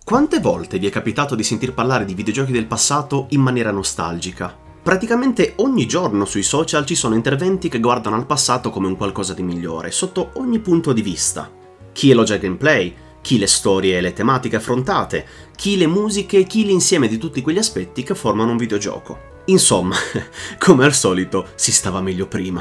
Quante volte vi è capitato di sentir parlare di videogiochi del passato in maniera nostalgica? Praticamente ogni giorno sui social ci sono interventi che guardano al passato come un qualcosa di migliore, sotto ogni punto di vista. Chi elogia il gameplay, chi le storie e le tematiche affrontate, chi le musiche, chi l'insieme di tutti quegli aspetti che formano un videogioco. Insomma, come al solito, si stava meglio prima.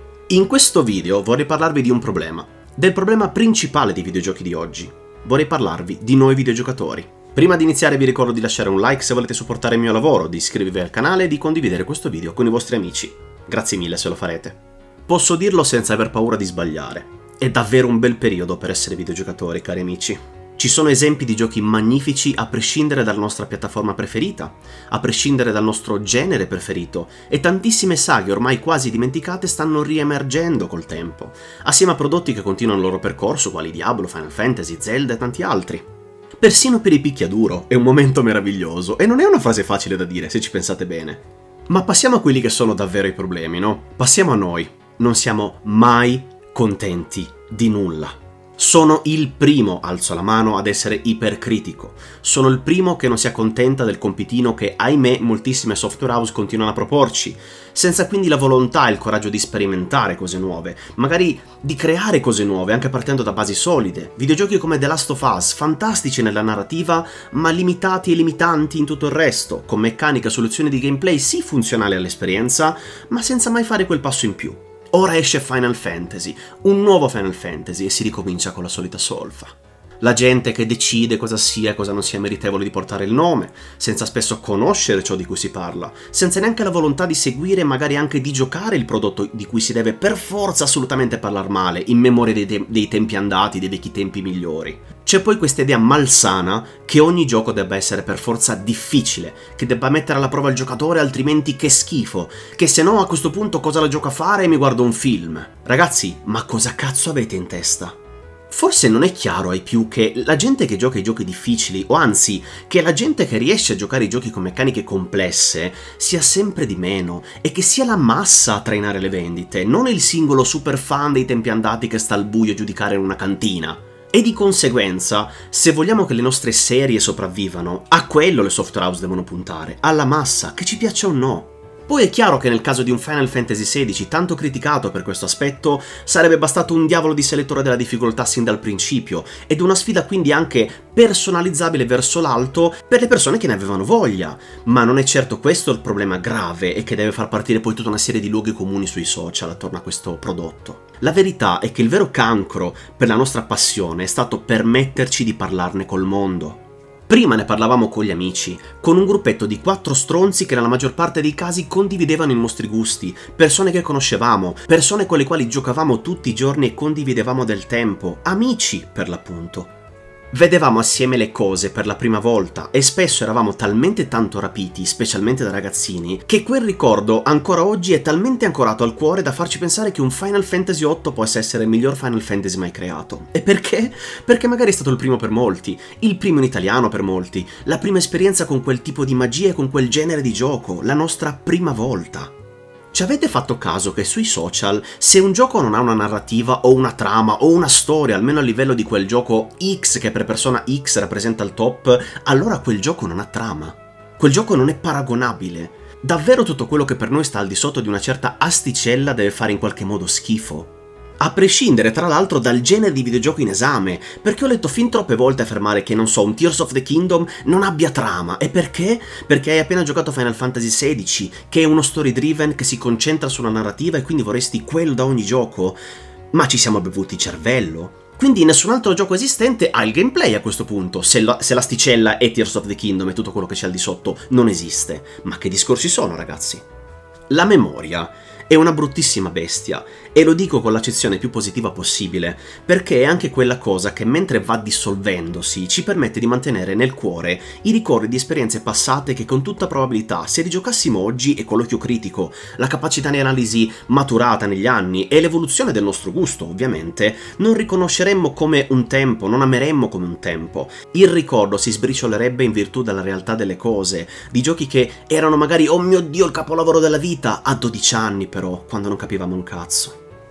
In questo video vorrei parlarvi di un problema, del problema principale dei videogiochi di oggi. Vorrei parlarvi di noi videogiocatori. Prima di iniziare vi ricordo di lasciare un like se volete supportare il mio lavoro, di iscrivervi al canale e di condividere questo video con i vostri amici. Grazie mille se lo farete. Posso dirlo senza aver paura di sbagliare. È davvero un bel periodo per essere videogiocatori, cari amici. Ci sono esempi di giochi magnifici a prescindere dalla nostra piattaforma preferita, a prescindere dal nostro genere preferito, e tantissime saghe ormai quasi dimenticate stanno riemergendo col tempo, assieme a prodotti che continuano il loro percorso quali Diablo, Final Fantasy, Zelda e tanti altri. Persino per i picchiaduro è un momento meraviglioso, e non è una frase facile da dire se ci pensate bene. Ma passiamo a quelli che sono davvero i problemi, no? Passiamo a noi. Non siamo mai contenti di nulla. Sono il primo, alzo la mano, ad essere ipercritico. Sono il primo che non si accontenta del compitino che, ahimè, moltissime software house continuano a proporci, senza quindi la volontà e il coraggio di sperimentare cose nuove, magari di creare cose nuove, anche partendo da basi solide. Videogiochi come The Last of Us, fantastici nella narrativa, ma limitati e limitanti in tutto il resto, con meccaniche e soluzioni di gameplay sì funzionali all'esperienza, ma senza mai fare quel passo in più. Ora esce Final Fantasy, un nuovo Final Fantasy, e si ricomincia con la solita solfa. La gente che decide cosa sia e cosa non sia meritevole di portare il nome, senza spesso conoscere ciò di cui si parla, senza neanche la volontà di seguire e magari anche di giocare il prodotto di cui si deve per forza assolutamente parlare male, in memoria dei tempi andati, dei vecchi tempi migliori. C'è poi questa idea malsana che ogni gioco debba essere per forza difficile, che debba mettere alla prova il giocatore altrimenti che schifo, che se no a questo punto cosa la gioco a fare e mi guardo un film. Ragazzi, ma cosa cazzo avete in testa? Forse non è chiaro ai più che la gente che gioca i giochi difficili, o anzi, che la gente che riesce a giocare i giochi con meccaniche complesse, sia sempre di meno, e che sia la massa a trainare le vendite, non il singolo super fan dei tempi andati che sta al buio a giudicare in una cantina. E di conseguenza, se vogliamo che le nostre serie sopravvivano, a quello le software house devono puntare, alla massa, che ci piaccia o no. Poi è chiaro che nel caso di un Final Fantasy XVI, tanto criticato per questo aspetto, sarebbe bastato un diavolo di selettore della difficoltà sin dal principio, ed una sfida quindi anche personalizzabile verso l'alto per le persone che ne avevano voglia. Ma non è certo questo il problema grave e che deve far partire poi tutta una serie di luoghi comuni sui social attorno a questo prodotto. La verità è che il vero cancro per la nostra passione è stato permetterci di parlarne col mondo. Prima ne parlavamo con gli amici, con un gruppetto di 4 stronzi che nella maggior parte dei casi condividevano i nostri gusti, persone che conoscevamo, persone con le quali giocavamo tutti i giorni e condividevamo del tempo, amici per l'appunto. Vedevamo assieme le cose per la prima volta e spesso eravamo talmente tanto rapiti, specialmente da ragazzini, che quel ricordo ancora oggi è talmente ancorato al cuore da farci pensare che un Final Fantasy VIII possa essere il miglior Final Fantasy mai creato. E perché? Perché magari è stato il primo per molti, il primo in italiano per molti, la prima esperienza con quel tipo di magia e con quel genere di gioco, la nostra prima volta. Ci avete fatto caso che sui social, se un gioco non ha una narrativa o una trama o una storia, almeno a livello di quel gioco X che per persona X rappresenta il top, allora quel gioco non ha trama. Quel gioco non è paragonabile. Davvero tutto quello che per noi sta al di sotto di una certa asticella deve fare in qualche modo schifo. A prescindere tra l'altro dal genere di videogioco in esame, perché ho letto fin troppe volte affermare che, non so, un Tears of the Kingdom non abbia trama. E perché? Perché hai appena giocato Final Fantasy XVI, che è uno story driven che si concentra sulla narrativa e quindi vorresti quello da ogni gioco? Ma ci siamo bevuti il cervello? Quindi nessun altro gioco esistente ha il gameplay a questo punto, se l'asticella è Tears of the Kingdom e tutto quello che c'è al di sotto non esiste. Ma che discorsi sono, ragazzi? La memoria è una bruttissima bestia, e lo dico con l'accezione più positiva possibile, perché è anche quella cosa che mentre va dissolvendosi ci permette di mantenere nel cuore i ricordi di esperienze passate che con tutta probabilità, se rigiocassimo oggi e con l'occhio critico, la capacità di analisi maturata negli anni e l'evoluzione del nostro gusto ovviamente, non riconosceremmo come un tempo, non ameremmo come un tempo. Il ricordo si sbriciolerebbe in virtù della realtà delle cose, di giochi che erano magari, oh mio Dio, il capolavoro della vita, a 12 anni però, quando non capivamo un cazzo.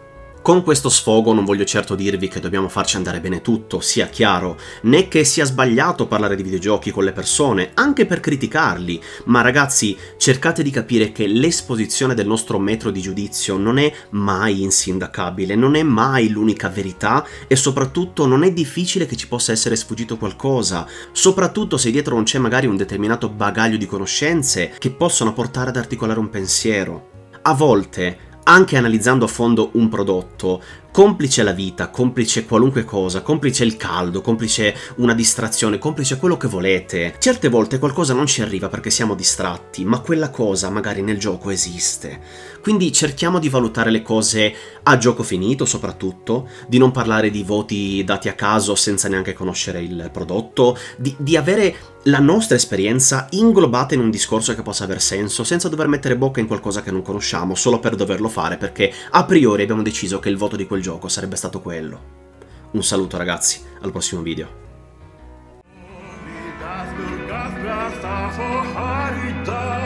Con questo sfogo non voglio certo dirvi che dobbiamo farci andare bene tutto, sia chiaro, né che sia sbagliato parlare di videogiochi con le persone, anche per criticarli, ma ragazzi, cercate di capire che l'esposizione del nostro metro di giudizio non è mai insindacabile, non è mai l'unica verità e soprattutto non è difficile che ci possa essere sfuggito qualcosa, soprattutto se dietro non c'è magari un determinato bagaglio di conoscenze che possono portare ad articolare un pensiero. A volte, anche analizzando a fondo un prodotto, complice la vita, complice qualunque cosa, complice il caldo, complice una distrazione, complice quello che volete, certe volte qualcosa non ci arriva perché siamo distratti, ma quella cosa magari nel gioco esiste. Quindi cerchiamo di valutare le cose a gioco finito soprattutto, di non parlare di voti dati a caso senza neanche conoscere il prodotto, di avere la nostra esperienza inglobata in un discorso che possa aver senso, senza dover mettere bocca in qualcosa che non conosciamo, solo per doverlo fare, perché a priori abbiamo deciso che il voto di quel gioco sarebbe stato quello. Un saluto ragazzi, al prossimo video.